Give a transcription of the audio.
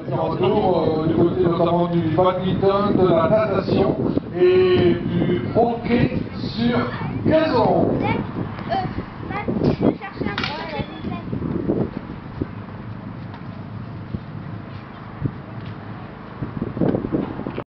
retour du côté notamment du badminton, de la natation et du hockey sur gazon.